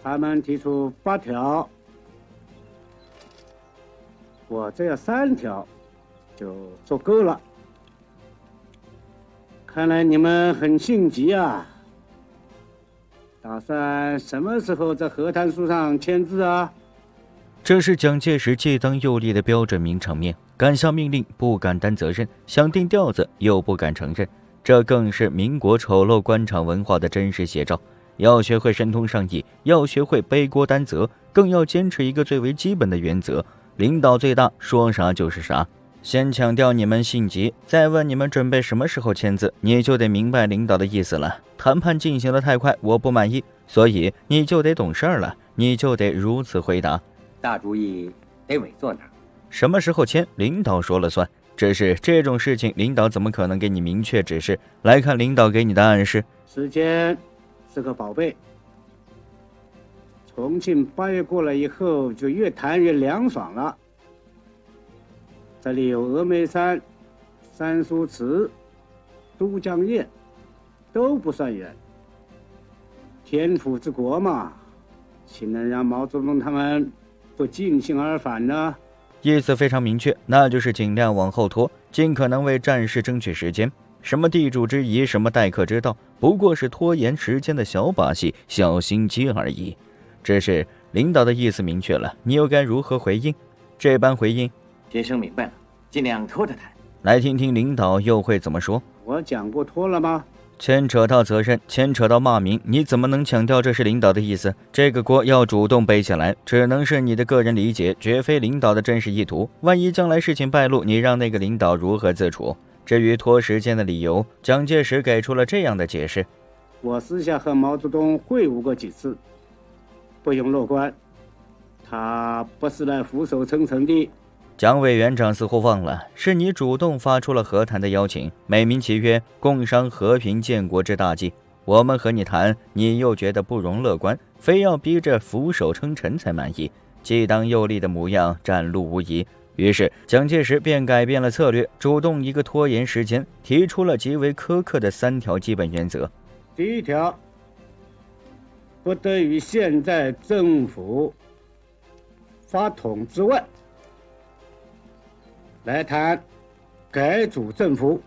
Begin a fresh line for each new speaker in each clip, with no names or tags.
他们提出8条，我这要3条就足够了。看来你们很性急啊，打算什么时候在和谈书上签字啊？
这是蒋介石既当又立的标准名场面，敢下命令不敢担责任，想定调子又不敢承认，这更是民国丑陋官场文化的真实写照。要学会神通上意，要学会背锅担责，更要坚持一个最为基本的原则：领导最大，说啥就是啥。先强调你们性急，再问你们准备什么时候签字，你就得明白领导的意思了。谈判进行得太快，我不满意，所以你就得懂事儿了，你就得如此回答。
大主意得委坐哪儿？
什么时候签，领导说了算。只是这种事情，领导怎么可能给你明确指示？来看领导给你的暗示。
时间是个宝贝，重庆8月过了以后，就越谈越凉爽了。这里有峨眉山、三苏祠、都江堰，都不算远。天府之国嘛，岂能让毛泽东他们不尽兴而返呢？
意思非常明确，那就是尽量往后拖，尽可能为战事争取时间。什么地主之谊，什么待客之道，不过是拖延时间的小把戏、小心机而已。只是领导的意思明确了，你又该如何回应？这般回应，
学生明白了，尽量拖着谈。
来听听领导又会怎么说。
我讲过拖了吗？
牵扯到责任，牵扯到骂名，你怎么能强调这是领导的意思？这个锅要主动背起来，只能是你的个人理解，绝非领导的真实意图。万一将来事情败露，你让那个领导如何自处？至于拖时间的理由，蒋介石给出了这样的解释：
我私下和毛泽东会晤过几次，不用乐观，他不是来俯首称臣的。
蒋委员长似乎忘了，是你主动发出了和谈的邀请，美名其曰共商和平建国之大计。我们和你谈，你又觉得不容乐观，非要逼着俯首称臣才满意，既当又立的模样展露无遗。于是蒋介石便改变了策略，主动一个拖延时间，提出了极为苛刻的3条基本原则。
第1条，不得与现在政府发统之外来谈改组政府。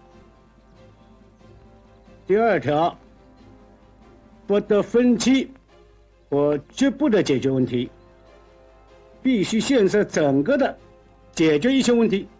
第2条，不得分期或局部的解决问题，必须建设整个的解决一些问题。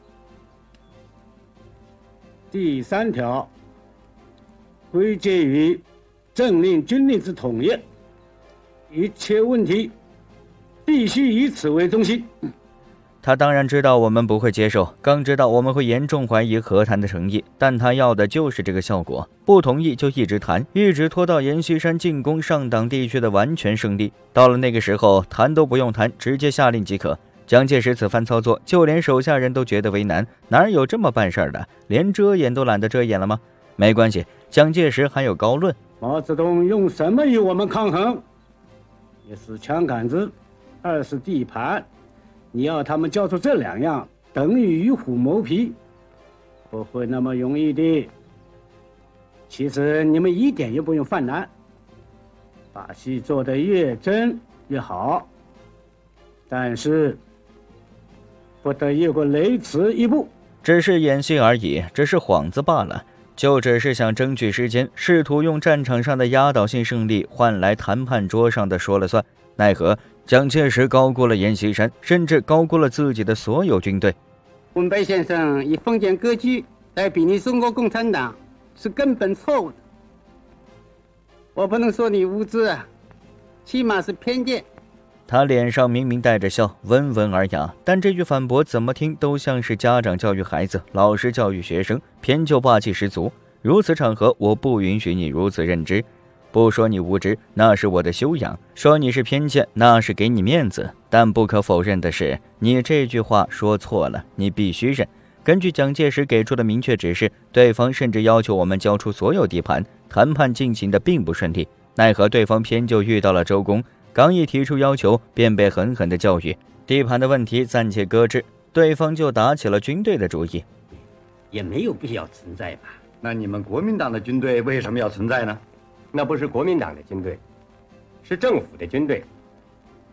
第3条，归结于政令军令之统一，一切问题必须以此为中心。
他当然知道我们不会接受，更知道我们会严重怀疑和谈的诚意，但他要的就是这个效果。不同意就一直谈，一直拖到阎锡山进攻上党地区的完全胜利。到了那个时候，谈都不用谈，直接下令即可。蒋介石此番操作，就连手下人都觉得为难，哪有这么办事的？连遮掩都懒得遮掩了吗？没关系，蒋介石还有高论。
毛泽东用什么与我们抗衡？一是枪杆子，二是地盘。你要他们交出这2样，等于与虎谋皮，不会那么容易的。其实你们一点也不用犯难，把戏做得越真越好，但是不得越过雷池一步。
只是演戏而已，只是幌子罢了，就只是想争取时间，试图用战场上的压倒性胜利换来谈判桌上的说了算。奈何蒋介石高估了阎锡山，甚至高估了自己的所有军队。
文白先生以封建割据来比拟中国共产党是根本错误的。我不能说你无知啊，起码是偏见。
他脸上明明带着笑，温文尔雅，但这句反驳怎么听都像是家长教育孩子，老师教育学生，偏就霸气十足。如此场合，我不允许你如此认知。不说你无知，那是我的修养；说你是偏见，那是给你面子。但不可否认的是，你这句话说错了，你必须认。根据蒋介石给出的明确指示，对方甚至要求我们交出所有地盘，谈判进行的并不顺利。奈何对方偏就遇到了周公，刚一提出要求，便被狠狠的教育。地盘的问题暂且搁置，对方就打起了军队的主意。
也没有必要存在吧？
那你们国民党的军队为什么要存在呢？
那不是国民党的军队，是政府的军队。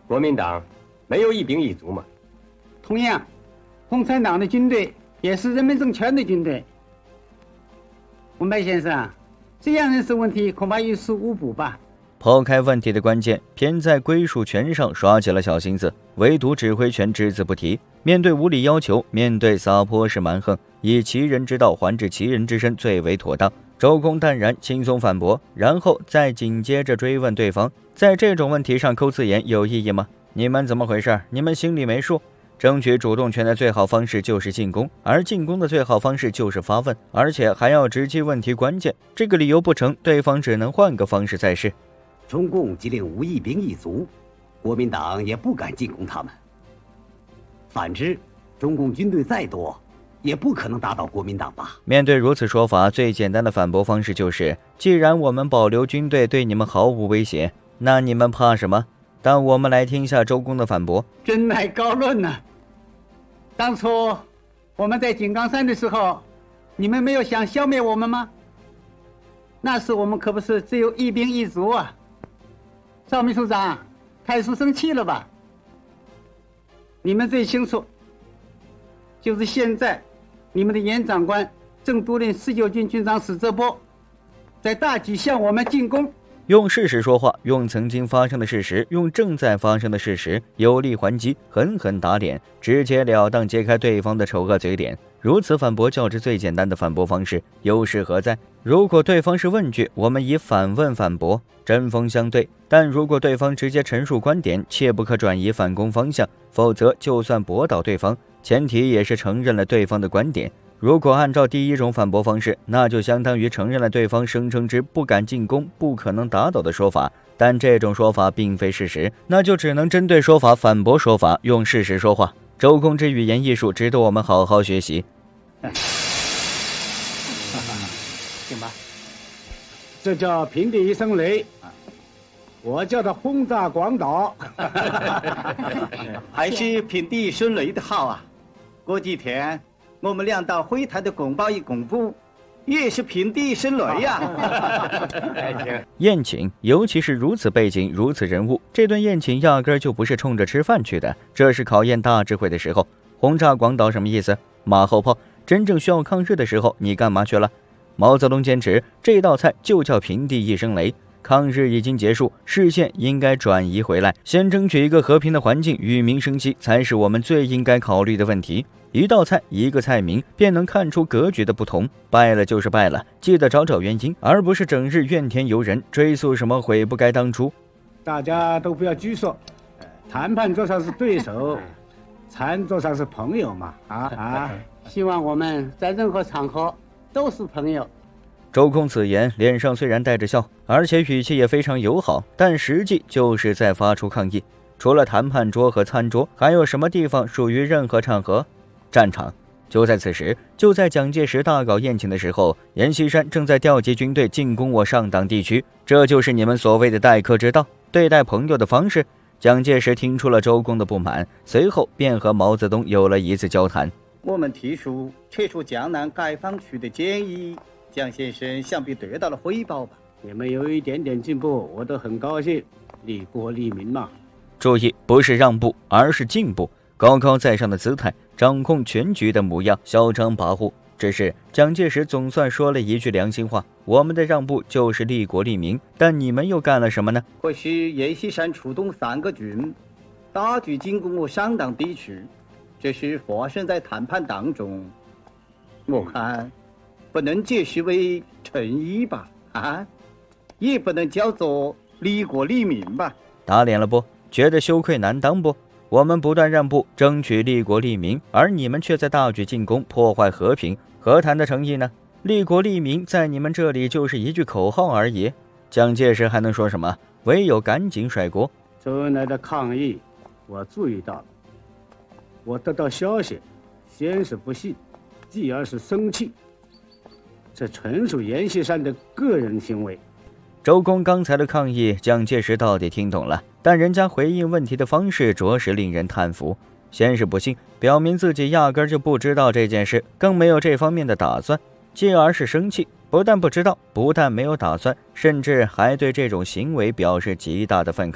国民党没有一兵一卒吗？
同样，共产党的军队也是人民政权的军队。文白先生，这样认识问题恐怕于事无补吧？
抛开问题的关键，偏在归属权上耍起了小心思，唯独指挥权只字不提。面对无理要求，面对撒泼式蛮横，以其人之道还治其人之身最为妥当。周公淡然轻松反驳，然后再紧接着追问对方，在这种问题上抠字眼有意义吗？你们怎么回事？你们心里没数？争取主动权的最好方式就是进攻，而进攻的最好方式就是发问，而且还要直击问题关键。这个理由不成，对方只能换个方式再试。
中共即令无一兵一卒，国民党也不敢进攻他们。反之，中共军队再多，也不可能打倒国民党吧？
面对如此说法，最简单的反驳方式就是：既然我们保留军队对你们毫无威胁，那你们怕什么？但我们来听一下周公的反驳。
真乃高论呐！当初我们在井冈山的时候，你们没有想消灭我们吗？那时我们可不是只有一兵一卒啊！赵秘书长，太叔生气了吧？你们最清楚，就是现在，你们的严长官正督令19军军长史哲波，在大举向我们进攻。
用事实说话，用曾经发生的事实，用正在发生的事实，有力还击，狠狠打脸，直截了当揭开对方的丑恶嘴脸。如此反驳较之最简单的反驳方式，优势何在？如果对方是问句，我们以反问反驳，针锋相对；但如果对方直接陈述观点，切不可转移反攻方向，否则就算驳倒对方，前提也是承认了对方的观点。如果按照第一种反驳方式，那就相当于承认了对方声称之不敢进攻、不可能打倒的说法，但这种说法并非事实，那就只能针对说法反驳说法，用事实说话。周公之语言艺术值得我们好好学习。
行吧，
这叫平地一声雷，我叫它轰炸广岛。
还是平地一声雷的好啊！过几天我们两党会谈的公报一公布，也是平地一声雷呀！
宴请，尤其是如此背景、如此人物，这顿宴请压根儿就不是冲着吃饭去的，这是考验大智慧的时候。轰炸广岛什么意思？马后炮。真正需要抗日的时候，你干嘛去了？毛泽东坚持这道菜就叫平地一声雷。抗日已经结束，视线应该转移回来，先争取一个和平的环境，与民生息才是我们最应该考虑的问题。一道菜，一个菜名，便能看出格局的不同。败了就是败了，记得找找原因，而不是整日怨天尤人，追溯什么悔不该当初。
大家都不要拘束，谈判桌上是对手，餐桌上是朋友嘛。
希望我们在任何场合都是朋友。
周公此言，脸上虽然带着笑，而且语气也非常友好，但实际就是在发出抗议。除了谈判桌和餐桌，还有什么地方属于任何场合？战场。就在此时，就在蒋介石大搞宴请的时候，阎锡山正在调集军队进攻我上党地区，这就是你们所谓的待客之道，对待朋友的方式。蒋介石听出了周公的不满，随后便和毛泽东有了一次交谈。
我们提出撤出江南解放区的建议，蒋先生想必得到了汇报吧？
你们有一点点进步，我都很高兴，利国利民嘛。
注意，不是让步，而是进步。高高在上的姿态，掌控全局的模样，嚣张跋扈。只是蒋介石总算说了一句良心话：我们的让步就是利国利民，但你们又干了什么呢？
或许阎锡山出动3个军，大举进攻我上党地区，这是发生在谈判当中。我看不能解释为诚意吧，也不能叫做利国利民吧。
打脸了不？觉得羞愧难当不？我们不断让步，争取利国利民，而你们却在大举进攻，破坏和平。和谈的诚意呢？利国利民在你们这里就是一句口号而已。蒋介石还能说什么？唯有赶紧甩锅。
周恩来的抗议，我注意到了。我得到消息，先是不信，继而是生气，这纯属阎锡山的个人行为。
周公刚才的抗议，蒋介石到底听懂了，但人家回应问题的方式着实令人叹服。先是不信，表明自己压根就不知道这件事，更没有这方面的打算；继而是生气，不但不知道，不但没有打算，甚至还对这种行为表示极大的愤慨。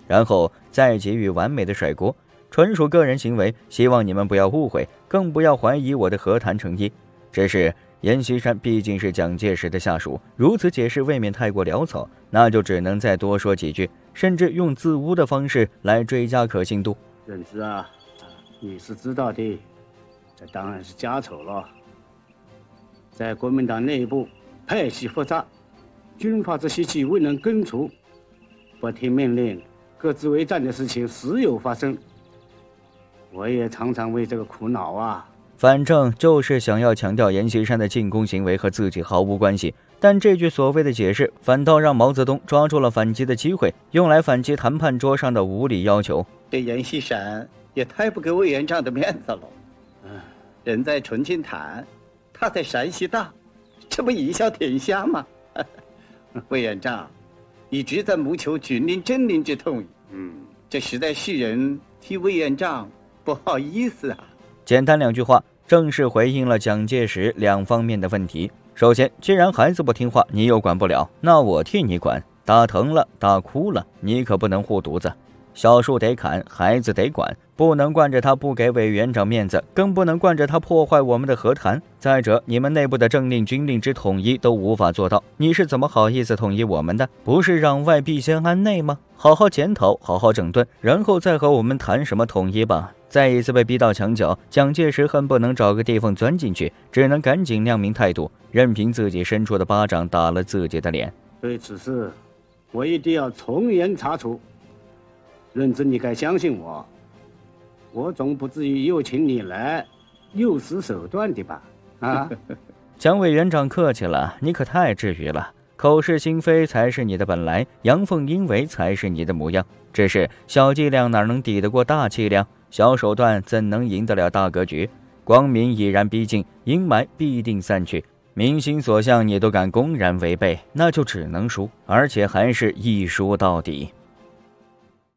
然后再给予完美的甩锅，纯属个人行为，希望你们不要误会，更不要怀疑我的和谈诚意。只是阎锡山毕竟是蒋介石的下属，如此解释未免太过潦草，那就只能再多说几句，甚至用自污的方式来追加可信度。
任之啊，你是知道的，这当然是家丑了。在国民党内部派系复杂，军阀之习气未能根除，不听命令，各自为战的事情时有发生。我也常常为这个苦恼啊。
反正就是想要强调阎锡山的进攻行为和自己毫无关系，但这句所谓的解释，反倒让毛泽东抓住了反击的机会，用来反击谈判桌上的无理要求。
这阎锡山也太不给委员长的面子了。人在重庆谈，他在山西打，这不贻笑天下吗？委员长一直在谋求军令政令之统一，这实在使人替委员长不好意思啊。
简单2句话，正式回应了蒋介石2方面的问题。首先，既然孩子不听话，你又管不了，那我替你管。打疼了，打哭了，你可不能护犊子。小树得砍，孩子得管，不能惯着他不给委员长面子，更不能惯着他破坏我们的和谈。再者，你们内部的政令军令之统一都无法做到，你是怎么好意思统一我们的？不是攘外必先安内吗？好好检讨，好好整顿，然后再和我们谈什么统一吧。再一次被逼到墙角，蒋介石恨不能找个地缝钻进去，只能赶紧亮明态度，任凭自己伸出的巴掌打了自己的脸。
对此事，我一定要从严查处。任之，你该相信我，我总不至于又请你来，又使手段的吧？啊！
蒋委员长客气了，你可太至于了。口是心非才是你的本来，阳奉阴违才是你的模样。只是小伎俩哪能抵得过大气量？小手段怎能赢得了大格局？光明已然逼近，阴霾必定散去。民心所向你都敢公然违背，那就只能输，而且还是一输到底。